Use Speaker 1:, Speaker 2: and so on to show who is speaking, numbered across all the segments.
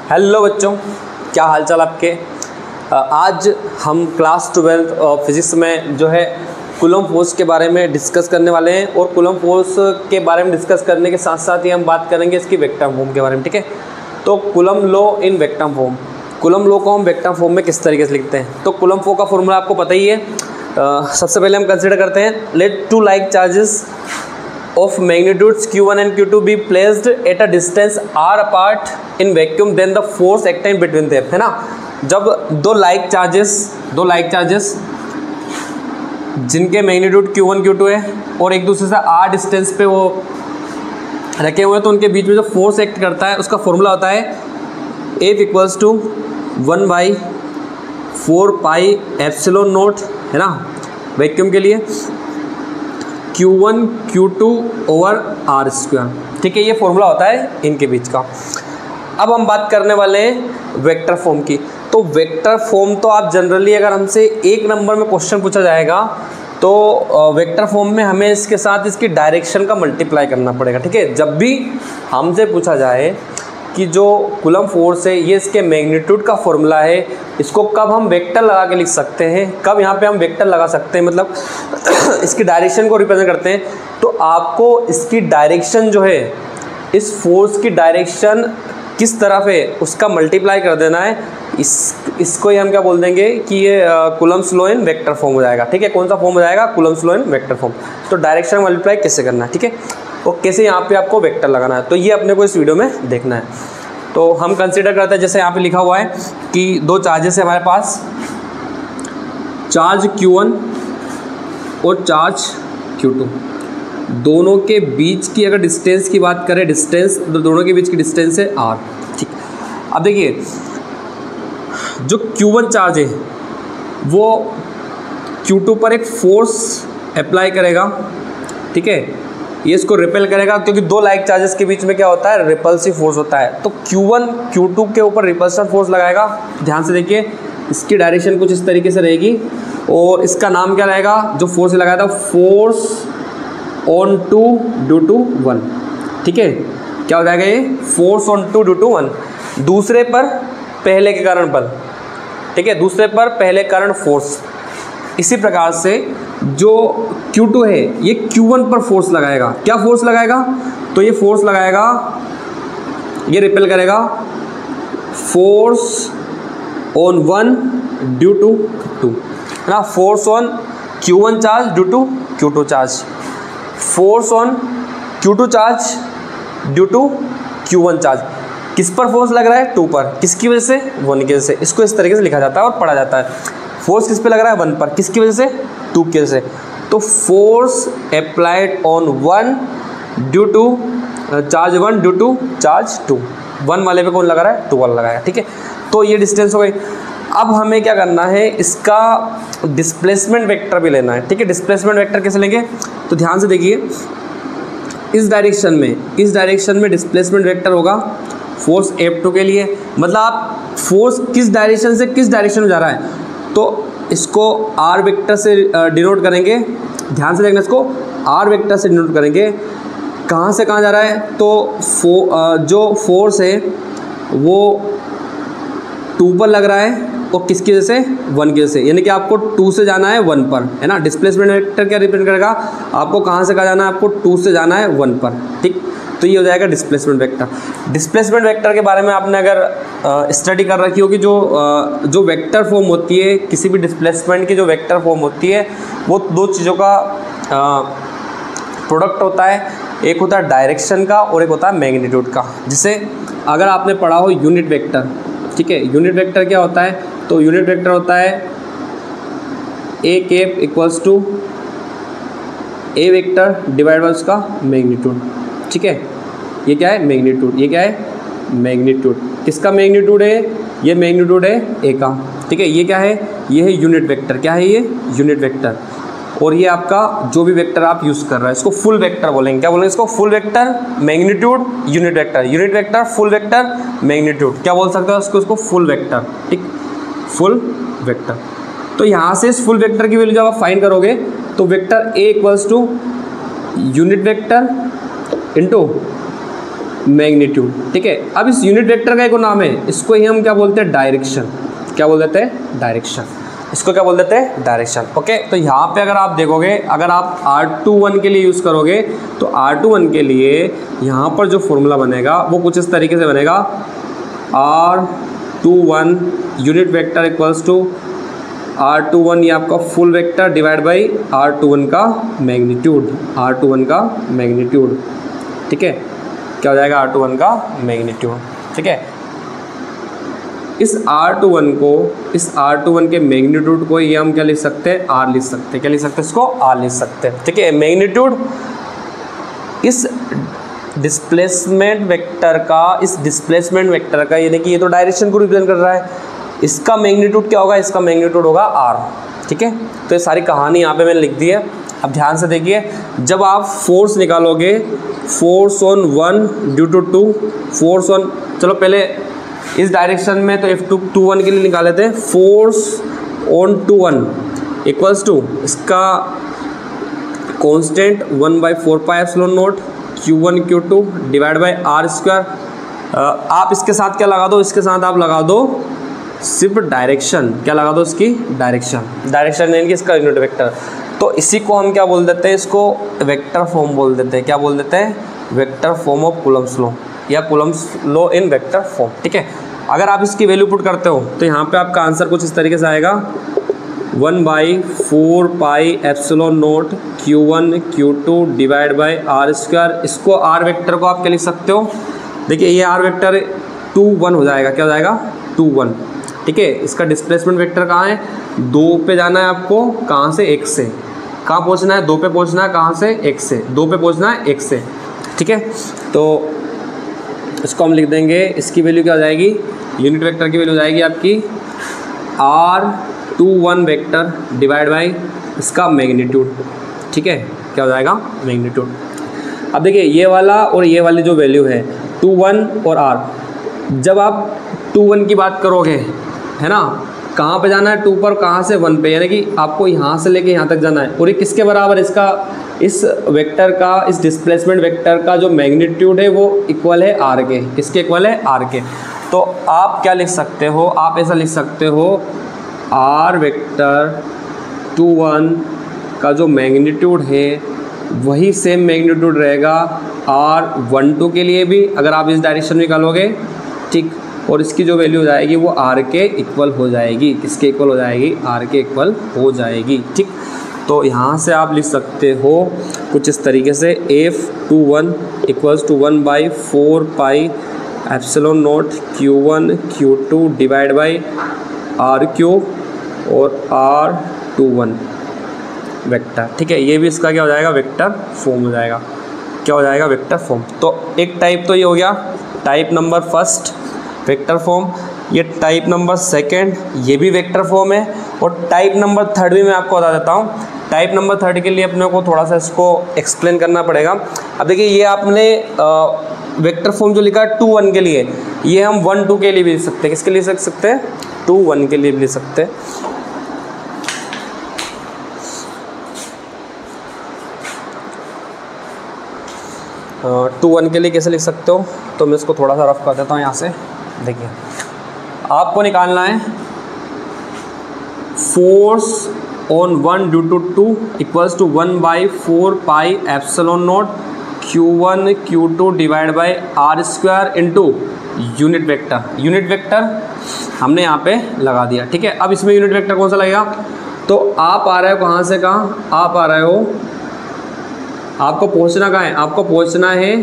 Speaker 1: Hello बच्चों, क्या हालचाल आपके। आज हम क्लास 12 फिज़िक्स में जो है कूलम फोर्स के बारे में डिस्कस करने वाले हैं और कूलम फोर्स के बारे में डिस्कस करने के साथ साथ ही हम बात करेंगे इसकी वेक्टर फॉर्म के बारे में, ठीक है। तो coulomb law in vector form, coulomb law को हम वेक्टर फॉर्म में किस तरीके से लिखते हैं। तो कूलम लॉ का फॉर्मूला आपको पता ही है। सबसे पहले हम कंसिडर करते हैं, let two like charges of magnitudes q1 and q2 be placed at a distance r apart in vacuum, then the force acting between them, है ना। जब दो लाइक चार्जेस जिनके मैग्नीट्यूड q1 q2 है और एक दूसरे से r डिस्टेंस पे वो रखे हुए हैं, तो उनके बीच में जो फोर्स एक्ट करता है उसका फॉर्मूला होता है F equals to 1/4 pi epsilon naught, है ना, वैक्यूम के लिए Q1 Q2 over are square, ठीक है। ये फॉर्मूला होता है इनके बीच का। अब हम बात करने वाले हैं वेक्टर फॉर्म की। तो वेक्टर फॉर्म तो आप जनरली अगर हमसे एक नंबर में क्वेश्चन पूछा जाएगा तो वेक्टर फॉर्म में हमें इसके साथ इसकी डायरेक्शन का मल्टीप्लाई करना पड़ेगा, ठीक है। जब भी हमसे पूछा जाए कि जो कूलम फोर्स है ये इसके मैग्नीट्यूड का फॉर्मूला है, इसको कब हम वेक्टर लगा के लिख सकते हैं, कब यहाँ पे हम वेक्टर लगा सकते हैं, मतलब इसकी डायरेक्शन को रिप्रेजेंट करते हैं, तो आपको इसकी डायरेक्शन जो है, इस फोर्स की डायरेक्शन किस तरफ है उसका मल्टीप्लाई कर देना है। इसको ही हम क्या बोल देंगे कि ये coulomb's law in vector form हो जाएगा, ठीक है। कौन सा फॉर्म हो जाएगा? Coulomb's law in vector form. तो डायरेक्शन मल्टीप्लाई कैसे करना है, ठीक है, और कैसे यहाँ पे आपको वेक्टर लगाना है, तो ये अपने को इस वीडियो में देखना है। तो हम कंसीडर करते हैं, जैसे यहाँ पे लिखा हुआ है कि दो चार्जेस है हमारे पास, चार्ज Q1 और चार्ज Q2। दोनों के बीच की अगर डिस्टेंस की बात करें, डिस्टेंस तो दोनों के बीच की डिस्टेंस है R, ठीक। अब देखिए जो Q1 चार्ज है वो Q2 पर एक फोर्स अप्लाई करेगा, ठीक है। ये इसको रिपेल करेगा क्योंकि दो लाइक चार्जेस के बीच में क्या होता है, रिपल्सिव फोर्स होता है। तो Q1 Q2 के ऊपर रिपल्सन फोर्स लगाएगा। ध्यान से देखिए, इसकी डायरेक्शन कुछ इस तरीके से रहेगी और इसका नाम क्या रहेगा, जो फोर्स लगाया था, force on two due to 1, ठीक है। क्या हो जाएगा ये, force on two due to 1, दूसरे पर पहले के कारण बल, ठीक है, दूसरे पर पहले कारण फोर्स। इसी प्रकार से जो Q2 है ये Q1 पर फोर्स लगाएगा। क्या फोर्स लगाएगा? तो ये फोर्स लगाएगा, ये रिपेल करेगा, फोर्स ऑन 1 ड्यू टू 2, है ना। Force on Q1 charge due to Q2 charge, force on Q2 charge due to Q1 charge. किस पर फोर्स लग रहा है? 2 पर। किसकी वजह से? 1 की वजह से। इसको इस तरीके से लिखा जाता है और पढ़ा जाता है। फोर्स किस पे लग रहा है? 1 पर। किसकी वजह से? 2 की वजह से। तो force applied on 1 due to charge 1 due to charge 2। 1 वाले पे कौन लगा रहा है? 2 वाला लगाया, ठीक है। तो ये डिस्टेंस हो गई। अब हमें क्या करना है, इसका डिस्प्लेसमेंट वेक्टर भी लेना है, ठीक है। डिस्प्लेसमेंट वेक्टर कैसे लेंगे? तो ध्यान से देखिए, इस डायरेक्शन में डिस्प्लेसमेंट वेक्टर होगा फोर्स F2 के लिए। मतलब आप फोर्स किस डायरेक्शन से किस डायरेक्शन में जा रहा है, तो इसको R वेक्टर से डिनोट करेंगे। ध्यान से देखना, इसको R वेक्टर से डिनोट करेंगे। कहाँ से कहाँ जा रहा है? तो जो फोर्स है वो 2 पर लग रहा है और किसकी वजह से? 1 की वजह से। यानी कि आपको 2 से जाना है 1 पर, है ना। डिस्प्लेसमेंट वेक्टर क्या रिप्रेजेंट करेगा? आपको कहाँ से कहाँ जाना है? आपको 2 से जाना है 1 पर, ठीक। तो ये हो जाएगा डिस्प्लेसमेंट वेक्टर। डिस्प्लेसमेंट वेक्टर के बारे में आपने अगर स्टडी कर रखी होगी, जो वेक्टर फॉर्म होती है, किसी भी डिस्प्लेसमेंट की जो वेक्टर फॉर्म होती है, वो दो चीज़ों का प्रोडक्ट होता है। एक होता है डायरेक्शन का और एक होता है मैग्नीट्यूड का। जिसे अगर आपने पढ़ा हो यूनिट वेक्टर, ठीक है। यूनिट वेक्टर क्या होता है? तो यूनिट वेक्टर होता है A cap equals to A vector divide by उसका मैग्नीट्यूड, ठीक है। ये क्या है? मैग्नीट्यूड। ये क्या है? मैग्नीट्यूड। किसका मैग्नीट्यूड है? ये मैग्नीट्यूड है ए का, ठीक है। ये क्या है? ये है यूनिट वेक्टर। क्या है ये? Unit vector. और ये आपका जो भी वेक्टर आप यूज़ कर रहे हैं, इसको फुल वेक्टर बोलेंगे। क्या बोलेंगे इसको? Full vector, magnitude, unit vector. Unit vector, full vector, magnitude. क्या बोल सकते हो उसको? फुल वेक्टर, ठीक, फुल वेक्टर। तो यहाँ से इस फुल वेक्टर की वैल्यू जब आप फाइंड करोगे तो vector A equals to unit vector into magnitude, ठीक है। अब इस यूनिट वेक्टर का एक नाम है, इसको ही हम क्या बोलते हैं, डायरेक्शन। क्या बोल देते हैं, डायरेक्शन। इसको क्या बोल देते हैं, डायरेक्शन। ओके, तो यहाँ पे अगर आप देखोगे, अगर आप R21 के लिए यूज़ करोगे तो R21 के लिए यहाँ पर जो फॉर्मूला बनेगा वो कुछ इस तरीके से बनेगा, R21 unit vector equals to R21 ये आपका full vector divide by R21 का मैग्नीट्यूड, R21 का मैग्नीट्यूड, ठीक है। क्या हो जाएगा, R21 का मैग्नीट्यूड, ठीक है। इस R21 के मैग्नीट्यूड को ये हम क्या लिख सकते हैं, R लिख सकते हैं। क्या लिख सकते हैं, इसको R लिख सकते हैं, ठीक है। मैग्नीट्यूड इस डिस्प्लेसमेंट वेक्टर का, यानी कि ये तो डायरेक्शन को रिप्रेजेंट कर रहा है, इसका मैग्नीट्यूड क्या होगा, इसका मैग्नीट्यूड होगा R, ठीक है। तो ये सारी कहानी यहाँ पे मैंने लिख दी है। अब ध्यान से देखिए, जब आप फोर्स निकालोगे, force on 1 due to 2, force on, चलो पहले इस डायरेक्शन में तो F21 के लिए निकाले थे, फोर्स ऑन 21 इक्वल्स टू इसका constant 1/4πε0 Q1 Q2 divide by R²। आप इसके साथ क्या लगा दो, इसके साथ आप लगा दो सिर्फ डायरेक्शन। क्या लगा दो, इसकी डायरेक्शन यानी कि इसका यूनिट वेक्टर। तो इसी को हम क्या बोल देते हैं, इसको वेक्टर फॉर्म बोल देते हैं। क्या बोल देते हैं, vector form of Coulomb's law या Coulomb's law in vector form, ठीक है। अगर आप इसकी वैल्यू पुट करते हो तो यहाँ पे आपका आंसर कुछ इस तरीके से आएगा, 1/4πε0 Q1 Q2 divide by R²। इसको R वेक्टर को आप क्या लिख सकते हो, देखिए ये R वेक्टर 2 1 हो जाएगा। क्या हो जाएगा, 2 1, ठीक है। इसका डिस्प्लेसमेंट वेक्टर कहाँ है, 2 पे जाना है आपको, कहाँ से, 1 से। कहाँ पहुँचना है, 2 पे पहुँचना है, कहाँ से, 1 से। 2 पे पहुँचना है 1 से, ठीक है। तो इसको हम लिख देंगे, इसकी वैल्यू क्या हो जाएगी, यूनिट वेक्टर की वैल्यू हो जाएगी आपकी R21 वेक्टर डिवाइड बाई इसका मैग्नीट्यूड, ठीक है। क्या हो जाएगा, मैग्नीट्यूड। अब देखिए ये वाला और ये वाली जो वैल्यू है 2 1 और R, जब आप 2 1 की बात करोगे, है ना, कहाँ पे जाना है, 2 पर, कहाँ से 1 पे, यानी कि आपको यहाँ से लेके यहाँ तक जाना है। और ये किसके बराबर, इसका, इस वेक्टर का, इस डिस्प्लेसमेंट वेक्टर का जो मैग्नीट्यूड है वो इक्वल है R के। किसके इक्वल है, R के। तो आप क्या लिख सकते हो, आप ऐसा लिख सकते हो, R वेक्टर 2 1 का जो मैग्नीट्यूड है वही सेम मैग्नीट्यूड रहेगा R12 के लिए भी, अगर आप इस डायरेक्शन में निकालोगे, ठीक। और इसकी जो वैल्यू हो जाएगी वो R के इक्वल हो जाएगी। किसके इक्वल हो जाएगी, R के इक्वल हो जाएगी, ठीक। तो यहाँ से आप लिख सकते हो कुछ इस तरीके से, F21 equals to 1/4πε0 Q1 Q2 divide by R³ और R21 वेक्टर, ठीक है। ये भी इसका क्या हो जाएगा, वेक्टर फॉर्म हो जाएगा। क्या हो जाएगा, वेक्टर फॉर्म। तो एक टाइप तो ये हो गया, type number first vector form. ये टाइप नंबर सेकंड, ये भी वेक्टर फॉर्म है। और टाइप नंबर थर्ड भी मैं आपको बता देता हूँ। टाइप नंबर थर्ड के लिए अपने को थोड़ा सा इसको एक्सप्लेन करना पड़ेगा। अब देखिए ये आपने वेक्टर फॉर्म जो लिखा है 2 1 के लिए, ये हम 1 2 के लिए भी लिख सकते हैं। किसके लिए लिख सकते हैं, 2 1 के लिए भी लिख सकते हैं। 2 1 के लिए कैसे लिख सकते हो, तो मैं इसको थोड़ा सा रफ कर देता हूँ यहाँ से। देखिए आपको निकालना है force on 1 due to 2 equals to 1/4πε0 Q1 Q2 divide by R² into unit vector. Unit vector हमने यहाँ पे लगा दिया, ठीक है। अब इसमें यूनिट वेक्टर कौन सा लगेगा, तो आप आ रहे हो कहाँ से कहाँ, आप आ रहे हो, आपको पहुँचना कहाँ है, आपको पहुँचना है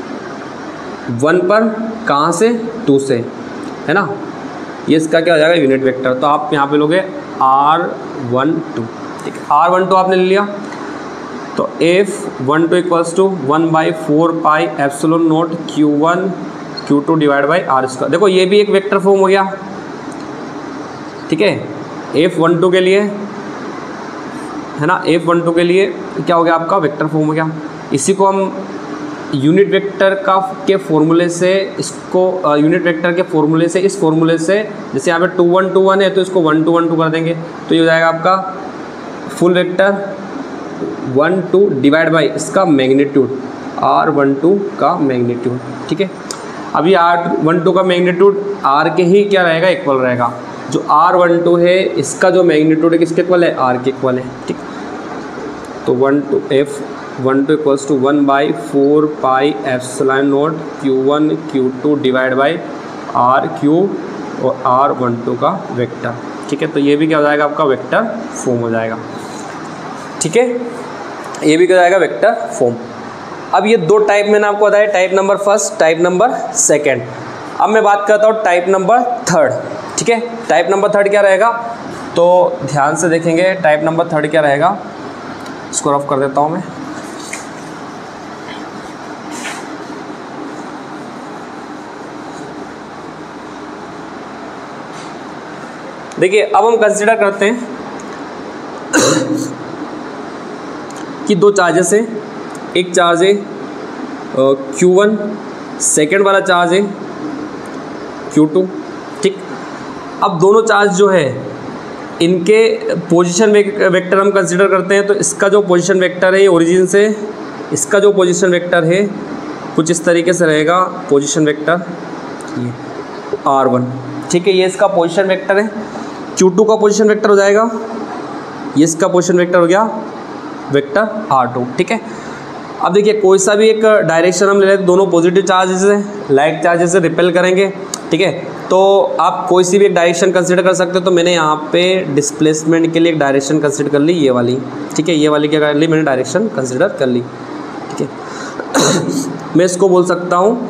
Speaker 1: 1 पर, कहाँ से, 2 से, है ना। ये इसका क्या हो जाएगा, यूनिट वेक्टर। तो आप यहाँ पे लोगे R12, ठीक है। R12 आपने ले लिया, तो F12 equals to 1/4πε0 Q1 Q2 divide by R²। देखो ये भी एक वेक्टर फॉर्म हो गया, ठीक है। F12 के लिए, है ना, F12 के लिए क्या हो गया, आपका वेक्टर फॉर्म हो गया। इसी को हम यूनिट वेक्टर के फॉर्मूले से, इसको यूनिट वेक्टर के फॉर्मूले से, इस फॉर्मूले से, जैसे यहाँ पे 2 1 2 1 है तो इसको 1 2 1 2 कर देंगे, तो ये हो जाएगा आपका फुल वेक्टर 1 2 डिवाइड बाई इसका मैग्नीट्यूड R12 का मैग्नीट्यूड। ठीक है। अभी R12 का मैग्नीट्यूड R के ही क्या रहेगा, इक्वल रहेगा। जो R12 है इसका जो मैग्नीट्यूड है किसके इक्वल है, R के इक्वल है, ठीक। तो F12 equals to 1/4 pi epsilon naught Q1 Q2 divide by R³ और R12 का वेक्टर, ठीक है। तो ये भी क्या हो जाएगा, आपका वेक्टर फॉर्म हो जाएगा, ठीक है। ये भी क्या हो जाएगा, वेक्टर फॉर्म। अब ये दो टाइप मैंने आपको बताया, type number first, type number second. अब मैं बात करता हूँ टाइप नंबर थर्ड, ठीक है। टाइप नंबर थर्ड क्या रहेगा, तो ध्यान से देखेंगे टाइप नंबर थर्ड क्या रहेगा। इसको रफ कर देता हूँ मैं। देखिए अब हम कंसिडर करते हैं कि दो चार्जेस हैं। एक चार्ज है Q1, सेकेंड वाला चार्ज है Q2, ठीक। अब दोनों चार्ज जो है इनके पोजीशन वेक्टर हम कंसिडर करते हैं। तो इसका जो पोजीशन वेक्टर है ये ओरिजिन से, इसका जो पोजीशन वेक्टर है कुछ इस तरीके से रहेगा, पोजीशन वेक्टर ये R1, ठीक है। ये इसका पोजीशन वेक्टर है। Q2 का पोजीशन वेक्टर हो जाएगा, ये इसका पोजीशन वेक्टर हो गया वेक्टर R2, ठीक है। अब देखिए कोई सा भी एक डायरेक्शन हम ले लेते, दोनों पॉजिटिव चार्जेस है, लाइक चार्जेस से रिपेल करेंगे, ठीक है। तो आप कोई सी भी एक डायरेक्शन कंसिडर कर सकते हो। तो मैंने यहाँ पे डिस्प्लेसमेंट के लिए एक डायरेक्शन कंसिडर कर ली, ये वाली, ठीक है। ये वाली क्या कर ली, मैंने डायरेक्शन कंसिडर कर ली, ठीक है। मैं इसको बोल सकता हूँ,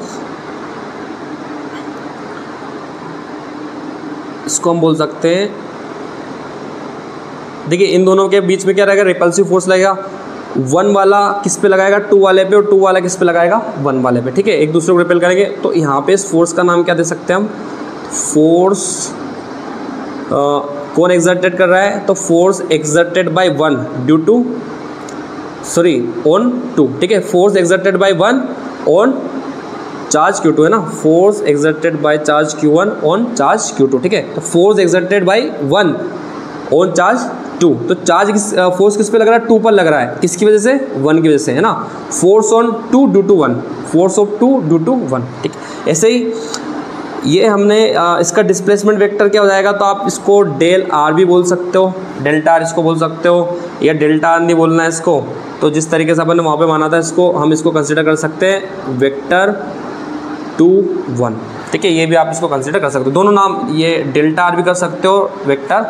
Speaker 1: इसको हम बोल सकते हैं, देखिए इन दोनों के बीच में क्या रहेगा, रिपल्सिव फोर्स लगेगा। 1 वाला किस पे लगाएगा, 2 वाले पे, और 2 वाला किस पे लगाएगा, 1 वाले पे, ठीक है। एक दूसरे को रिपेल करेंगे। तो यहाँ पे इस फोर्स का नाम क्या दे सकते हैं हम, फोर्स कौन एक्सर्टेड कर रहा है, तो force exerted by 1 due to on 2, ठीक है। Force exerted by 1 on charge Q2 है ना, force exerted by charge Q1 on charge Q2, ठीक है। तो force exerted by 1 on charge 2, तो चार्ज फोर्स किस पे लग रहा है, 2 पर लग रहा है, किसकी वजह से, 1 की वजह से, है ना। Force on 2 due to 1, force of 2 due to 1, ठीक। ऐसे ही ये हमने इसका डिस्प्लेसमेंट वेक्टर क्या हो जाएगा, तो आप इसको डेल R भी बोल सकते हो, डेल्टा R इसको बोल सकते हो, या डेल्टा R नहीं बोलना है इसको। तो जिस तरीके से अपन ने वहाँ पे माना था, इसको हम इसको कंसिडर कर सकते हैं वेक्टर 2 1, ठीक है। ये भी आप इसको कंसिडर कर सकते हो, दोनों नाम, ये डेल्टा R भी कर सकते हो, वेक्टर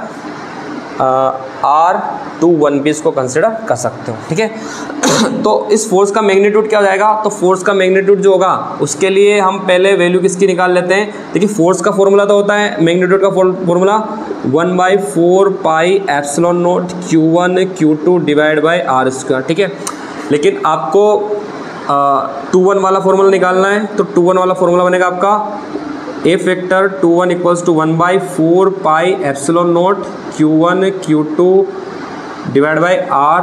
Speaker 1: R21 भी इसको कंसिडर कर सकते हो, ठीक है। तो इस फोर्स का मैग्नीट्यूड क्या हो जाएगा, तो फोर्स का मैग्नीट्यूड जो होगा उसके लिए हम पहले वैल्यू किसकी निकाल लेते हैं। देखिए फोर्स का फॉर्मूला तो होता है, मैग्नीट्यूड का formula 1/4 pi epsilon naught Q1 Q2 divide by R², ठीक है। लेकिन आपको 2 1 वाला फॉर्मूला निकालना है। तो 2 1 वाला फॉर्मूला बनेगा आपका F vector 2 1 equals to 1/4 pi epsilon naught Q1 Q2 divide by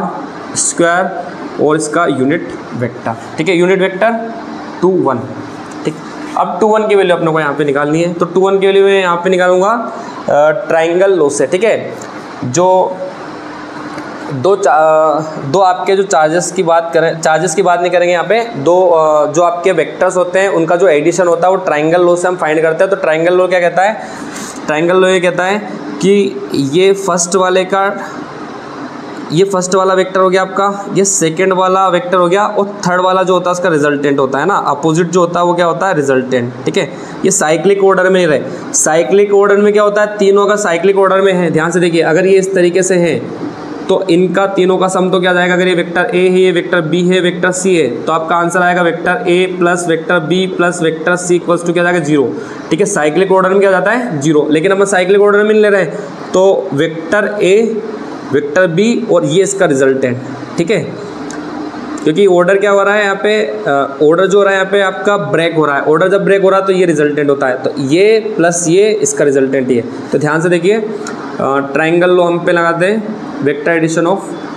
Speaker 1: R² और इसका यूनिट वेक्टर, ठीक है। यूनिट वेक्टर 2 1, ठीक। अब 2 1 की वैल्यू अपने को यहाँ पे निकालनी है। तो 2 1 की वैल्यू मैं यहाँ पे निकालूंगा ट्राइंगल लॉ से, ठीक है। जो दो आपके जो चार्जेस की बात करें, चार्जेस की बात नहीं करेंगे यहाँ पे, दो जो आपके वेक्टर्स होते हैं उनका जो एडिशन होता है वो ट्राइंगल लॉ से हम फाइंड करते हैं। तो ट्राइंगल लॉ क्या कहता है, ट्राइंगल लॉ ये कहता है कि ये फर्स्ट वाला वेक्टर हो गया आपका, ये सेकंड वाला वेक्टर हो गया, और थर्ड वाला जो होता है उसका रिजल्टेंट होता है ना, अपोजिट जो होता है वो क्या होता है, रिजल्टेंट, ठीक है। ये साइक्लिक ऑर्डर में ही रहे। साइक्लिक ऑर्डर में क्या होता है, तीनों का साइक्लिक ऑर्डर में है। ध्यान से देखिए, अगर ये इस तरीके से है तो इनका तीनों का सम तो क्या जाएगा, अगर ये वेक्टर A है, ये वेक्टर B है, वेक्टर C है, तो आपका आंसर आएगा vector A plus vector B plus vector C equals to क्या जाएगा, 0, ठीक है। साइक्लिक ऑर्डर में क्या जाता है, 0, लेकिन हम साइक्लिक ऑर्डर में नहीं ले रहे हैं। तो वेक्टर A, वेक्टर B और ये इसका रिजल्टेंट, ठीक है। क्योंकि ऑर्डर क्या हो रहा है यहाँ पे, ऑर्डर जो हो रहा है यहाँ पे आपका ब्रेक हो रहा है। ऑर्डर जब ब्रेक हो रहा है तो ये रिजल्टेंट होता है, तो ये प्लस ये इसका रिजल्टेंट ही है। तो ध्यान से देखिए, ट्राइंगल लॉ हम पे लगाते हैं, vector addition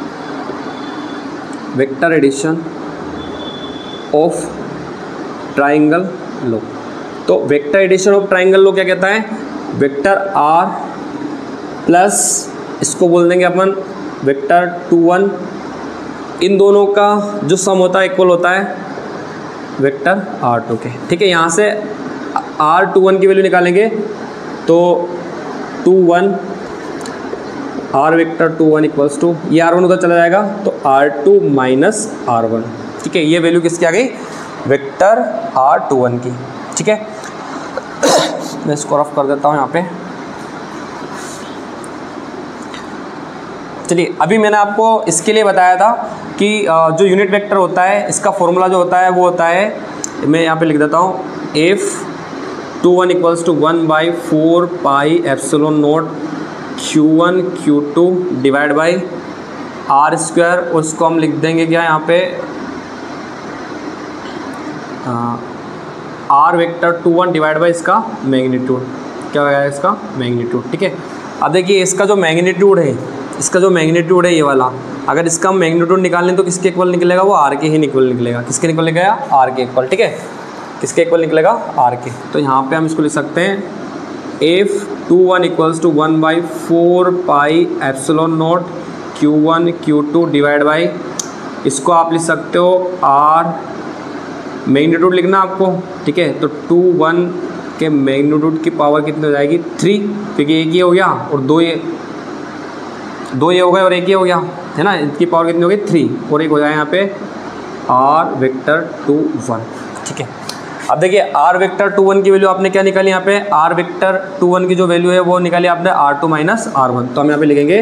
Speaker 1: of triangle law. तो vector addition of triangle law क्या कहता है, वेक्टर R प्लस इसको बोल देंगे अपन वेक्टर 2 1, इन दोनों का जो सम होता है इक्वल होता है वेक्टर R2 के। ठीक है, यहाँ से R21 की वैल्यू निकालेंगे तो 21 R वेक्टर 21 इक्वल्स टू, ये R1 उधर चला जाएगा तो R2 माइनस R1। ठीक है, ये वैल्यू किसकी आ गई, वेक्टर R21 की। ठीक है, मैं इसको रफ कर देता हूँ यहाँ पे। चलिए, अभी मैंने आपको इसके लिए बताया था कि जो यूनिट वेक्टर होता है इसका फॉर्मूला जो होता है वो होता है, मैं यहाँ पे लिख देता हूँ, F21 equals to 1/4 pi epsilon naught Q1 Q2 divide by R square, उसको हम लिख देंगे क्या यहाँ पे R वेक्टर 21 डिवाइड बाई इसका मैग्नीट्यूड, क्या हो गया इसका मैग्नीट्यूड। ठीक है, अब देखिए इसका जो मैग्नीट्यूड है, इसका जो मैग्नीट्यूड है ये वाला, अगर इसका हम मैग्नीट्यूड निकालें तो किसके इक्वल निकलेगा, वो R के ही इक्वल निकलेगा। किसके इक्वल निकलेगा, R के इक्वल। ठीक है, किसके इक्वल निकलेगा, R के। तो यहाँ पे हम इसको लिख सकते हैं F21 equals to 1/4 pi epsilon naught Q1 Q2 divide by, इसको आप लिख सकते हो R, मैग्नीट्यूड लिखना आपको। ठीक है, तो 21 के मैग्नीट्यूड की पावर कितनी हो जाएगी, 3, क्योंकि एक ये हो गया और दो ये हो गए और एक ये हो गया, है ना, इनकी पावर कितनी हो गई, 3, और एक हो जाएगा यहाँ पे R वेक्टर 21। ठीक है, अब देखिए R वेक्टर 21 की वैल्यू आपने क्या निकाली, यहाँ पे R वेक्टर 21 की जो वैल्यू है वो निकाली आपने R2 माइनस R1। तो हम यहाँ पे लिखेंगे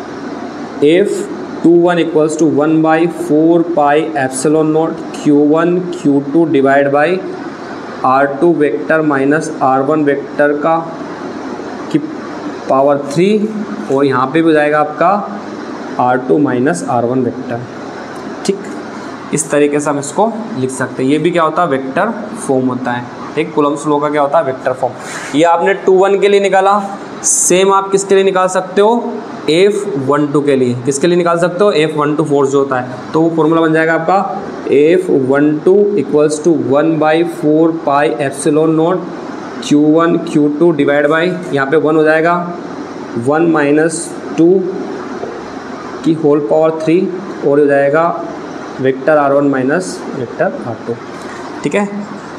Speaker 1: F21 equals to 1/4 pi epsilon naught Q1 Q2 divide by R2 vector minus R1 vector का की पावर 3, और यहाँ पे भी हो जाएगा आपका R2 माइनस R1 वेक्टर। ठीक, इस तरीके से हम इसको लिख सकते हैं। ये भी क्या होता है, वेक्टर फॉर्म होता है। ठीक, कूलम्ब्स लॉ का क्या होता है, वेक्टर फॉर्म। ये आपने 21 के लिए निकाला, सेम आप किसके लिए निकाल सकते हो, F12 के लिए। किसके लिए निकाल सकते हो, F12 फोर्स जो होता है, तो वो फॉर्मूला बन जाएगा आपका F12 equals to 1/4 pi epsilon naught Q1 Q2 divide by, यहाँ पे 1 हो जाएगा 1 माइनस 2 की होल पावर 3, और हो जाएगा vector R1 minus vector R2। ठीक है,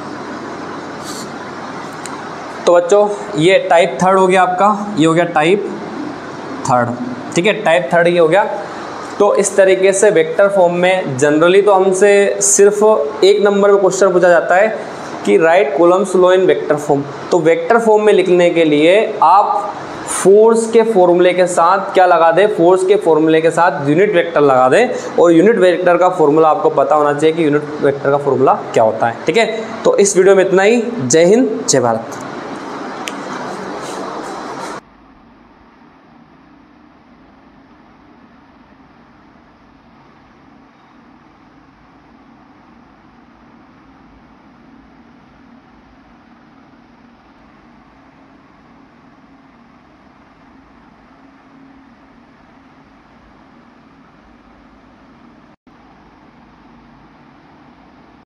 Speaker 1: तो बच्चों ये टाइप थर्ड हो गया आपका, ये हो गया टाइप थर्ड। ठीक है, टाइप थर्ड ये हो गया। तो इस तरीके से वेक्टर फॉर्म में जनरली तो हमसे सिर्फ एक नंबर में क्वेश्चन पूछा जाता है कि write Coulomb's law in vector form. तो वेक्टर फॉर्म में लिखने के लिए आप फोर्स के फॉर्मूले के साथ क्या लगा दें, फोर्स के फॉर्मूले के साथ यूनिट वेक्टर लगा दें, और यूनिट वेक्टर का फॉर्मूला आपको पता होना चाहिए कि यूनिट वेक्टर का फॉर्मूला क्या होता है। ठीक है, तो इस वीडियो में इतना ही। जय हिंद, जय भारत।